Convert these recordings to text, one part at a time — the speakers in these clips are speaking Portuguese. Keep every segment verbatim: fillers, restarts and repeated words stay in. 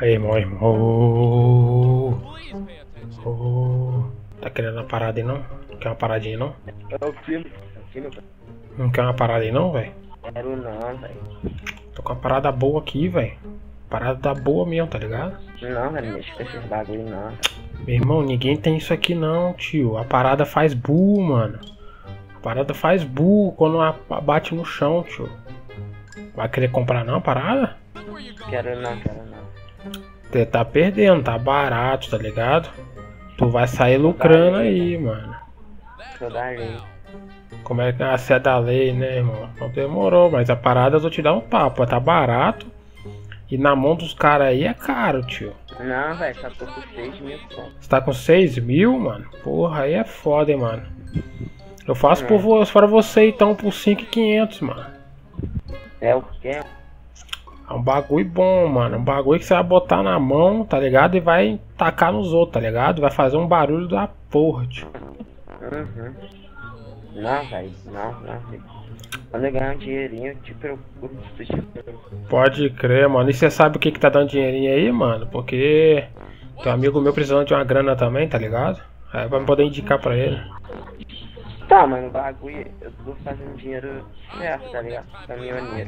Aí, irmão, irmão. Oh, oh. Tá querendo uma parada aí não? Não quer uma paradinha não? É o filme, é o filme, velho. Não quer uma parada aí não, velho? Quero não, velho. Tô com uma parada boa aqui, velho. Parada boa mesmo, tá ligado? Não, velho, não mexe com esses bagulho não. Meu irmão, ninguém tem isso aqui não, tio. A parada faz bull, mano. A parada faz bull quando a bate no chão, tio. Vai querer comprar não a parada? Quero não, quero não. Você tá perdendo, tá barato, tá ligado? Tu vai sair lucrando aí, mano. Sou da lei. Como é que é? Você é da lei, né, irmão? Não demorou, mas a parada eu vou te dar um papo. Tá barato. E na mão dos caras aí é caro, tio. Não, velho, só tô com seis mil pontos. Você tá com seis mil, mano? Porra, aí é foda, hein, mano. Eu faço É. por vo para você então por cinco mil e quinhentos, mano. É o quê? É um bagulho bom, mano. Um bagulho que você vai botar na mão, tá ligado? E vai tacar nos outros, tá ligado? Vai fazer um barulho da porra, tio. Uhum. Não, velho, não, não, velho. Quando eu ganhar um dinheirinho, eu te preocupo. Tu te preocupa. Pode crer, mano. E você sabe o que que tá dando dinheirinho aí, mano? Porque tem um amigo meu precisando de uma grana também, tá ligado? Aí vai poder indicar pra ele. Tá, mano, o bagulho, eu tô fazendo dinheiro certo, tá ligado? Caminhoneiro.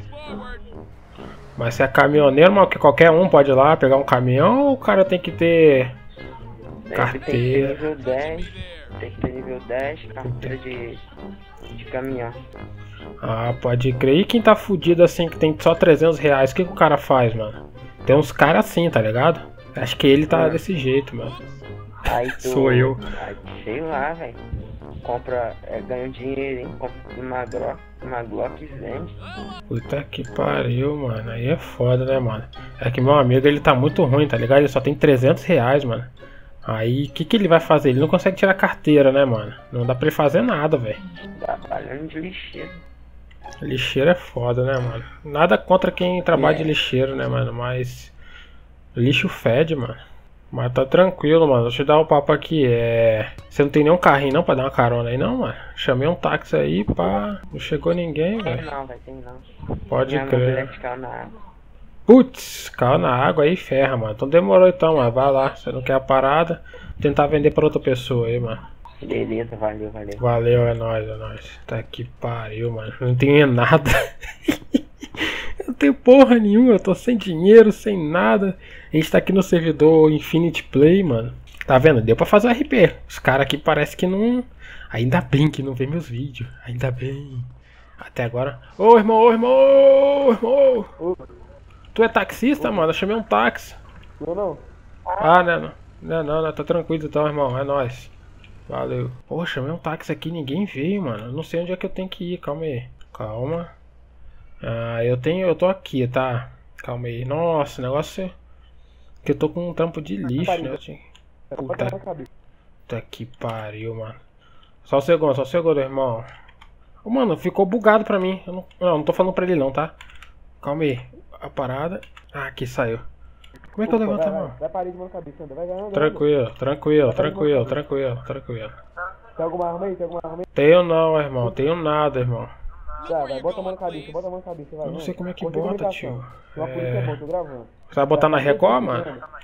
Mas se é caminhoneiro, mano, que qualquer um pode ir lá pegar um caminhão ou o cara tem que ter Sempre carteira? tem que ter nível dez, tem que ter nível dez, carteira de, de caminhão. Ah, pode crer. E quem tá fudido assim, que tem só trezentos reais, o que, que o cara faz, mano? Tem uns caras assim, tá ligado? Acho que ele tá Ah. desse jeito, mano. Aí tu, Sou eu. Aí, sei lá, velho. Compra, é, ganha um dinheirinho, compra uma Glock, uma Glock e vende. Puta que pariu, mano. Aí é foda, né, mano? É que meu amigo, ele tá muito ruim, tá ligado? Ele só tem trezentos reais, mano. Aí, o que que ele vai fazer? Ele não consegue tirar carteira, né, mano? Não dá pra ele fazer nada, velho. Trabalhando de lixeiro. Lixeiro é foda, né, mano? Nada contra quem trabalha É. de lixeiro, né, mano? Mas lixo fede, mano. Mas tá tranquilo, mano. Deixa eu dar o papo aqui. É. Você não tem nenhum carrinho não pra dar uma carona aí, não, mano? Chamei um táxi aí, pá. Não chegou ninguém, Tem velho. não, velho, tem não. Pode Minha crer. mobilete caiu na água. Putz, caiu na água aí, ferra, mano. Então demorou então, mano. Vai lá. Você não quer a parada? Tentar vender pra outra pessoa aí, mano. Beleza, valeu, valeu. Valeu, é nóis, é nóis. Tá que pariu, mano. Não tenho nada. Eu não tenho porra nenhuma, eu tô sem dinheiro, sem nada. A gente tá aqui no servidor Infinity Play, mano. Tá vendo? Deu pra fazer o R P. Os caras aqui parece que não. Ainda bem que não vê meus vídeos. Ainda bem. Até agora. Ô irmão, ô irmão, ô irmão. Ô, Tu é taxista, mano? Eu chamei um táxi. não, não. Ah, né? Não, não, não, não, tá tranquilo então, irmão. É nóis. Valeu. Poxa, chamei um táxi aqui, ninguém veio, mano. Eu não sei onde é que eu tenho que ir. Calma aí. Calma. Ah, eu tenho. Eu tô aqui, tá? Calma aí. Nossa, negócio. Que eu tô com um trampo de lixo, né? Eu tinha... Puta, Bota na cabeça. puta que pariu, mano. Só um segundo, só um segundo, irmão. Ô, mano, ficou bugado pra mim. Eu não, não, não tô falando pra ele não, tá? Calma aí. A parada. Ah, aqui saiu. Como é que eu Opa, levanto a vai, mão? vai, vai parar de mão na cabeça, anda. Vai, vai, anda. Tranquilo, tranquilo, tranquilo, tranquilo, tranquilo. Tem alguma arma aí? Tem alguma arma aí? Tenho não, irmão. Tenho nada, irmão. Tá, vai, bota a mão na cabeça, bota a mão na cabeça, vai. Eu não vai. sei como é que Corta a bota, comunicação. tio. Se uma polícia é bom, tô gravando. Você vai botar na Record, mano?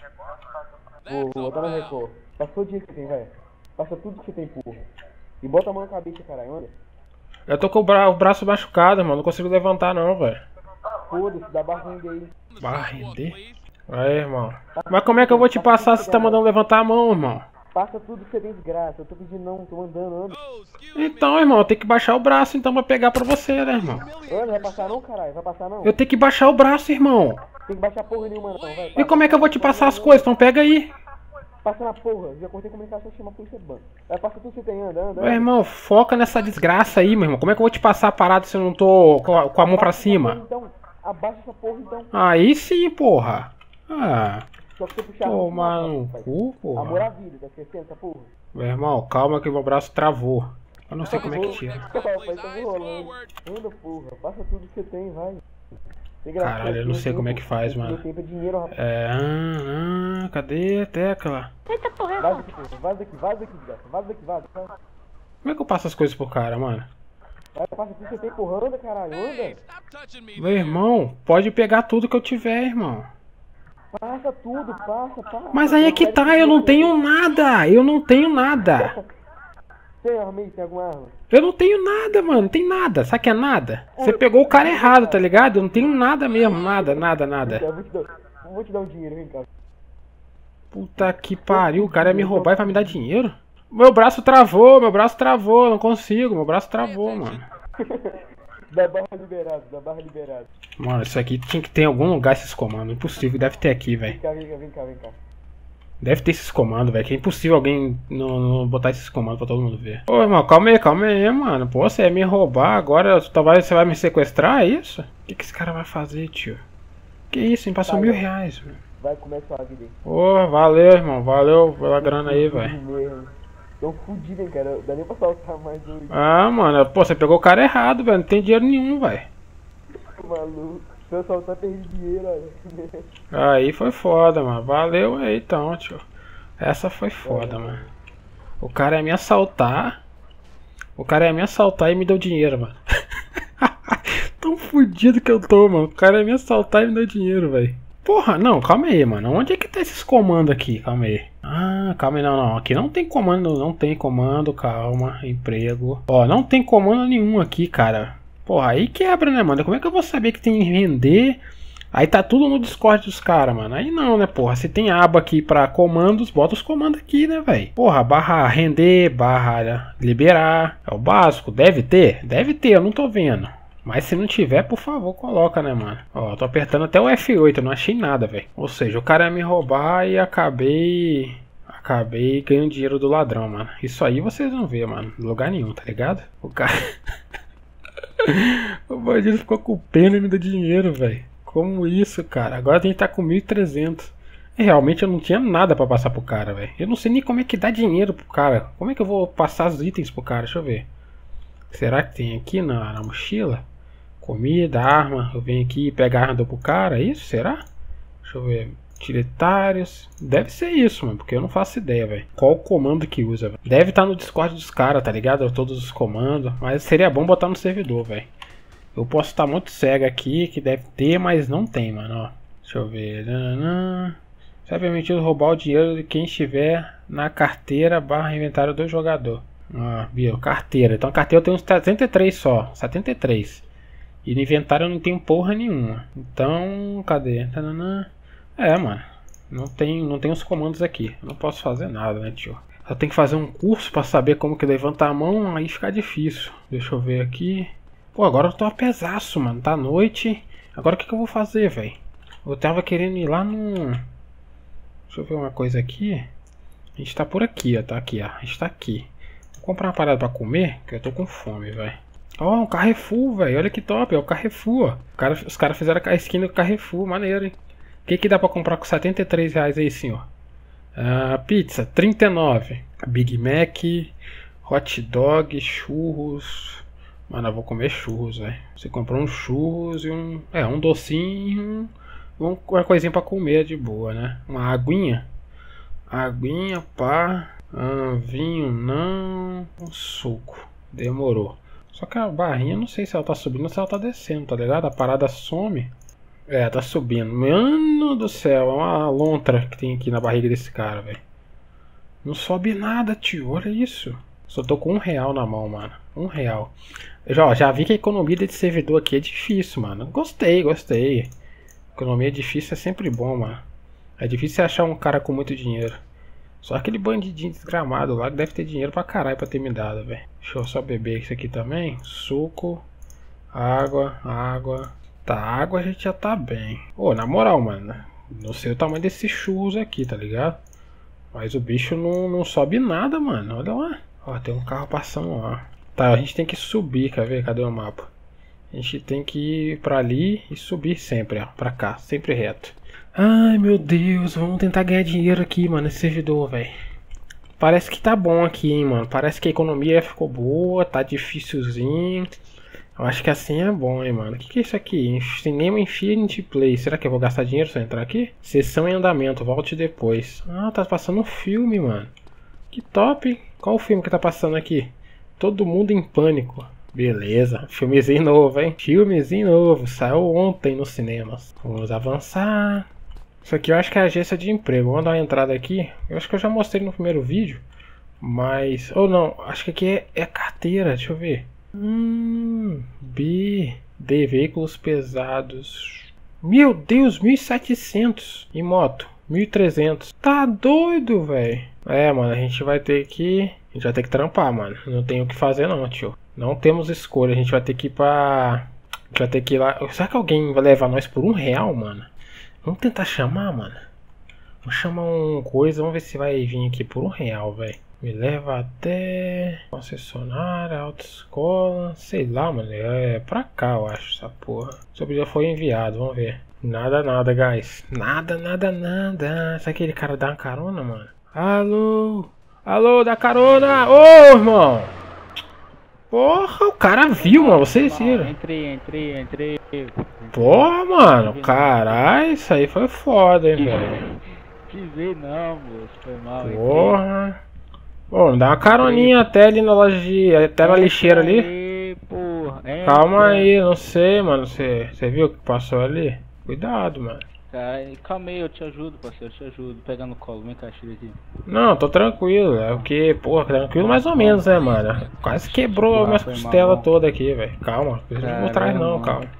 Vou, vou botar na Record. Passa todo dia que você tem, vai. Passa tudo que você tem, porra. E bota a mão na cabeça, caralho, anda. Eu tô com o, bra o braço machucado, irmão. Não consigo levantar não, velho. Foda-se, dá barra aí. Barra render? Aí, irmão. Mas como é que eu vou te passar se você tá mandando levantar a mão, irmão? Passa tudo que você tem de graça. Eu tô pedindo não, tô mandando, anda. Então, irmão, eu tenho que baixar o braço então pra pegar pra você, né, irmão? Anda, vai passar não, caralho? Vai passar não? Eu tenho que baixar o braço, irmão. Tem que baixar porra nenhuma não, vai. E como é que eu vou te passar as coisas? Então pega aí. Passa na porra, já cortei comunicação, chama a polícia do banco. Vai, passa tudo que você tem, anda, anda. Meu anda. irmão, foca nessa desgraça aí, meu irmão. Como é que eu vou te passar a parada se eu não tô com a, com a mão pra Abaixa essa porra, cima? Então, abaixa essa porra então. Aí sim, porra. Ah, Só que você puxar tomar no cu, Amor porra. à vida, tá esquecendo essa porra? Meu irmão, calma que meu braço travou. Eu não sei como é que tira. Pai, tá enrolando. Anda, porra, passa tudo que você tem, vai. Tem graça, Caralho, eu não sei como é que faz, mano. Tem tempo é dinheiro, rapaz. É, ah, ah, cadê a tecla? Vaza daqui, porra, vaza daqui, vaza daqui, desgraça. Vaza daqui, vaza. Vai, Como é que eu passo as coisas pro cara, mano? vai, passa tudo que você tem, porra, anda, caralho, anda. Meu irmão, pode pegar tudo que eu tiver, irmão. Passa tudo, passa, passa. Mas aí é que tá, eu não tenho nada. Eu não tenho nada. Tem arma aí? Tem alguma arma? Eu não tenho nada, mano. Não tem nada. Sabe que é nada? Você pegou o cara errado, tá ligado? Eu não tenho nada mesmo. Nada, nada, nada. Eu vou te dar, vou te dar um dinheiro, vem cá. Puta que pariu. O cara ia me roubar e vai me dar dinheiro? Meu braço travou, meu braço travou. Não consigo, meu braço travou, mano. Da barra liberado, da barra liberado. Mano, isso aqui tinha que ter em algum lugar esses comandos. Impossível, deve ter aqui, velho. Vem cá, vem cá, vem cá, vem cá. Deve ter esses comandos, velho. Que é impossível alguém não, não botar esses comandos pra todo mundo ver. Ô, irmão, calma aí, calma aí, mano. Pô, você ia me roubar agora. Você vai me sequestrar, é isso? O que, que esse cara vai fazer, tio? Que isso, hein? Passou Vai, mil vai. reais, velho. Vai começar a vida aí. Ô, valeu, irmão. Valeu pela grana aí, velho. Tô fudido, hein, cara. Dá nem pra saltar mais hoje. Ah, mano. Pô, você pegou o cara errado, velho. Não tem dinheiro nenhum, velho. Maluco. Se eu saltar, perdi dinheiro, olha. Aí foi foda, mano. Valeu aí, então, tio. Essa foi foda, mano. O cara ia me assaltar. O cara ia me assaltar e me deu dinheiro, mano. Tão fudido que eu tô, mano. O cara ia me assaltar e me deu dinheiro, velho. Porra, não, calma aí, mano. Onde é que tá esses comandos aqui? Calma aí. Ah, calma aí, não, não. Aqui não tem comando, não tem comando, calma. Emprego. Ó, não tem comando nenhum aqui, cara. Porra, aí quebra, né, mano? Como é que eu vou saber que tem que render? Aí tá tudo no Discord dos caras, mano. Aí não, né, porra. Se tem aba aqui pra comandos, bota os comandos aqui, né, velho? Porra, barra render, barra liberar. É o básico. Deve ter? Deve ter, eu não tô vendo. Mas se não tiver, por favor, coloca, né, mano? Ó, tô apertando até o F oito, eu não achei nada, velho. Ou seja, o cara ia me roubar e acabei... Acabei ganhando dinheiro do ladrão, mano. Isso aí vocês não vê, mano. Em lugar nenhum, tá ligado? O cara... O bandido ficou com pena e me deu dinheiro, velho. Como isso, cara? Agora a gente tá com mil e trezentos. E realmente eu não tinha nada pra passar pro cara, velho. Eu não sei nem como é que dá dinheiro pro cara. Como é que eu vou passar os itens pro cara? Deixa eu ver. Será que tem aqui na, na mochila? Comida, arma. Eu venho aqui e pego a arma e dou pro cara. É isso? Será? Deixa eu ver. Utilitários. Deve ser isso, mano. Porque eu não faço ideia, velho. Qual o comando que usa, velho? Deve estar no Discord dos caras, tá ligado? Todos os comandos. Mas seria bom botar no servidor, velho. Eu posso estar muito cego aqui, que deve ter, mas não tem, mano. Ó. Deixa eu ver. Se é permitido roubar o dinheiro de quem estiver na carteira barra inventário do jogador. Ah, viu? Carteira. Então a carteira eu tenho uns setenta e três só. setenta e três. E no inventário eu não tenho porra nenhuma. Então, cadê? É, mano. Não tem, não tem os comandos aqui. Eu não posso fazer nada, né, tio? Eu tenho que fazer um curso pra saber como que levanta a mão. Aí fica difícil. Deixa eu ver aqui. Pô, agora eu tô a pesaço, mano. Tá noite. Agora o que, que eu vou fazer, velho? Eu tava querendo ir lá no... Deixa eu ver uma coisa aqui. A gente tá por aqui, ó. Tá aqui, ó. A gente tá aqui. Vou comprar uma parada pra comer, que eu tô com fome, velho. Ó, um Carrefour, velho. Olha que top. É o Carrefour, ó. O cara, os caras fizeram a skin do Carrefour. Maneiro, hein? O que que dá pra comprar com setenta e três reais aí, senhor? Ah, pizza, trinta e nove. Big Mac, hot dog, churros... Mano, eu vou comer churros, velho. Você comprou um churros e um... É, um docinho e um, uma coisinha pra comer de boa, né? Uma aguinha. Aguinha, pá. Ah, vinho, não. Um suco. Demorou. Só que a barrinha, não sei se ela tá subindo ou se ela tá descendo, tá ligado? A parada some. É, tá subindo. Mano do céu, é uma lontra que tem aqui na barriga desse cara, velho. Não sobe nada, tio. Olha isso. Só tô com um real na mão, mano. Um real. Já, já vi que a economia desse servidor aqui é difícil, mano. Gostei, gostei. Economia difícil é sempre bom, mano. É difícil achar um cara com muito dinheiro. Só aquele bandidinho desgramado lá que deve ter dinheiro pra caralho pra ter me dado, velho. Deixa eu só beber isso aqui também. Suco. Água, água. Tá, água a gente já tá bem. Ô, na moral, mano. Não sei o tamanho desses churros aqui, tá ligado? Mas o bicho não, não sobe nada, mano. Olha lá. Ó, tem um carro passando lá. Tá, a gente tem que subir, quer ver? Cadê o mapa? A gente tem que ir pra ali e subir sempre, ó. Pra cá, sempre reto. Ai, meu Deus. Vamos tentar ganhar dinheiro aqui, mano, nesse servidor, velho. Parece que tá bom aqui, hein, mano. Parece que a economia ficou boa, tá dificilzinho. Eu acho que assim é bom, hein, mano. O que, que é isso aqui? Cinema Infinity Play. Será que eu vou gastar dinheiro se eu entrar aqui? Sessão em andamento, volte depois. Ah, tá passando um filme, mano. Que top, hein? Qual o filme que tá passando aqui? Todo Mundo em Pânico. Beleza, filmezinho novo, hein? Filmezinho novo, saiu ontem nos cinemas. Vamos avançar. Isso aqui eu acho que é agência de emprego. Vamos dar uma entrada aqui. Eu acho que eu já mostrei no primeiro vídeo. Mas... Ou não, acho que aqui é, é carteira. Deixa eu ver. Hum... B... D... Veículos pesados. Meu Deus, mil e setecentos. E moto, mil e trezentos. Tá doido, velho. É, mano, a gente vai ter que... A gente vai ter que trampar, mano. Não tem o que fazer não, tio. Não temos escolha. A gente vai ter que ir pra... A gente vai ter que ir lá... Será que alguém vai levar nós por um real, mano? Vamos tentar chamar, mano. Vamos chamar um coisa. Vamos ver se vai vir aqui por um real, velho. Me leva até... concessionária, autoescola... Sei lá, mano. É pra cá, eu acho, essa porra. Sobre já foi enviado, vamos ver. Nada, nada, guys. Nada, nada, nada. Será que aquele cara dá uma carona, mano? Alô? Alô, dá carona! Ô, irmão! Porra, o cara viu, mano. Vocês viram? Entrei, entrei, entrei. Porra, mano. Caralho, isso aí foi foda, hein, velho. Pisei não, moço. Foi mal. Porra. Bom, dá uma caroninha até ali na loja de... Até na lixeira ali. Aí, porra. É, Calma é. aí, não sei, mano. Você viu o que passou ali? Cuidado, mano. Cara, calma aí, eu te ajudo, parceiro. Eu te ajudo. Pega no colo, vem cá, tira aqui. Não, tô tranquilo. É o que, porra, tranquilo mais ou menos, né, mano? Quase quebrou Porra, minhas foi mal, costelas mal. todas aqui, velho. Calma, não vou atrás não, Caramba. calma.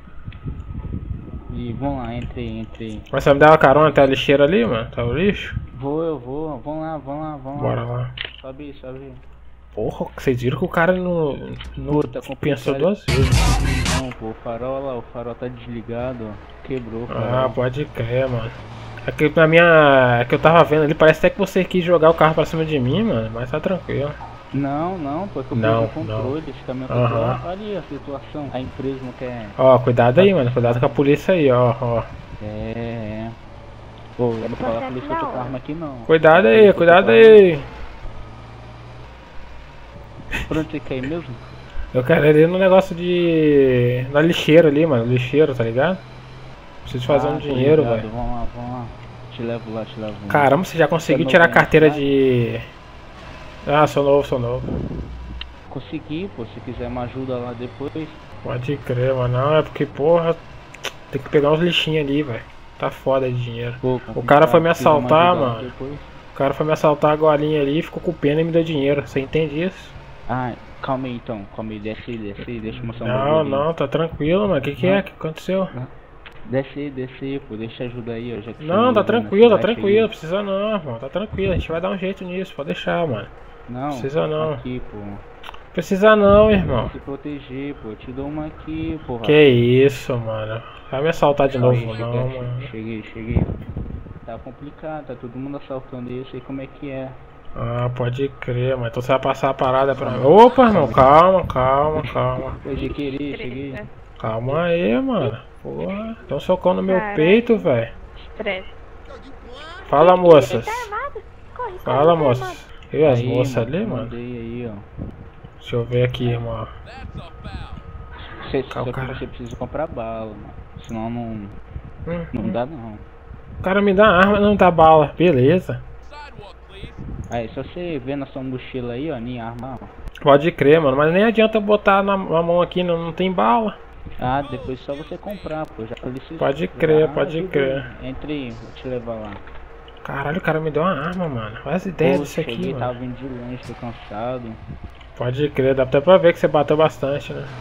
E vamos lá, entrei, entrei. Mas você vai me dar uma carona até a lixeira ali, mano? Tá o lixo? Vou, eu vou. Vamos lá, vamos lá, vamos Bora lá. lá. Sobe aí, sobe aí. Porra, vocês viram que o cara não, não Pô, tá pensou complicado. duas vezes. Não, pô, o farol lá, o farol tá desligado, ó. Quebrou o Ah, farol. pode crer, mano. É que na minha... É que eu tava vendo ali, parece até que você quis jogar o carro pra cima de mim, mano. Mas tá tranquilo. Não, não, porque eu Não, perdi o controle, esse caminhão Aham. controla. Olha ali a situação. A empresa não quer. Ó, cuidado aí, mano. Cuidado com a polícia aí, ó, ó. É, é. Pô, eu não falo a polícia que eu tô com arma aqui não. Cuidado aí, cuidado aí. Por onde você quer ir mesmo? Eu quero ir ali no negócio de... Na lixeira ali, mano. Lixeiro, tá ligado? Preciso fazer Ah, um tô dinheiro, ligado. velho. Vamos lá, vamos lá. Te levo lá, te levo lá. Caramba, você já conseguiu Você tirar a não carteira conhece, de... Ah, sou novo, sou novo. Consegui, pô, se quiser uma ajuda lá depois. Pode crer, mano. Não, é porque, porra... Tem que pegar uns lixinhos ali, velho. Tá foda de dinheiro. Pô, O cara foi me se quiser uma assaltar, ajuda lá mano. depois. O cara foi me assaltar agora ali, ficou com pena e me deu dinheiro. Você entende isso? Ah, calma aí então, calma aí, desce aí, desce aí, deixa eu mostrar um Não, bagulho aí. não, tá tranquilo, mano. O que que é? O que aconteceu? Desce aí, desce aí, pô, deixa eu ajudar aí, ó. Já que você Não, tá me tranquilo, tá ouviu na tranquilo. cidade Precisa não, irmão. Tá tranquilo. A gente vai dar um jeito nisso. Pode deixar, mano. aí. Não, Precisa não. aqui, pô. Precisa não, irmão. Se proteger, pô, eu te dou uma aqui, pô. Que isso, mano. Vai me assaltar de novo, Aí, não, cheguei, mano. cheguei, cheguei. Tá complicado, tá todo mundo assaltando aí, eu sei como é que é. Ah, pode crer, mano. Então você vai passar a parada pra mim. Opa, irmão. Calma, calma, calma. Cheguei, querer, cheguei. Calma aí, mano. Porra. Tão socando no meu Caraca. peito, velho. Estresse. Fala, moças. Ele tá armado? Corre, Fala, corre, tá moças. armado. E as Aí, moças mano, ali, mano? mandei aí, ó. Deixa eu ver aqui, irmão. Você, Calma, só que cara. você precisa comprar bala, mano. Senão não, Hum, não dá não. O cara me dá arma, não dá bala. Beleza. Aí, se você ver na sua mochila aí, ó, nem arma, ó. Pode crer, mano. Mas nem adianta eu botar na, na mão aqui, não, não tem bala. Ah, depois só você comprar, pô. Já polícia. Pode crer, Ah, pode ajuda crer. aí. Entre aí, vou te levar lá. Caralho, o cara me deu uma arma, mano. Olha as ideias Pô, disso aqui, cheguei, mano. tava vindo de longe, tô cansado. Pode crer, dá até pra ver que você bateu bastante, né?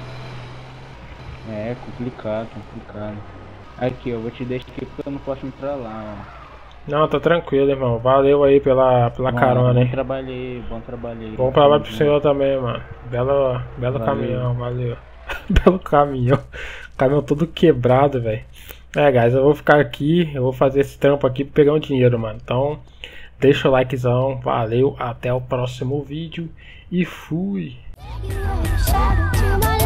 É, complicado, complicado. Aqui, eu vou te deixar aqui porque eu não posso entrar lá, ó. Não, tá tranquilo, irmão. Valeu aí pela, pela Bom, carona, bom hein? trabalho aí, bom trabalho aí. Bom trabalho pro senhor também, mano. Belo, belo Valeu. caminhão, valeu. Belo caminhão. Caminhão todo quebrado, velho. É, guys, eu vou ficar aqui. Eu vou fazer esse trampo aqui pra pegar um dinheiro, mano. Então, deixa o likezão. Valeu, até o próximo vídeo. E fui. Shadow to my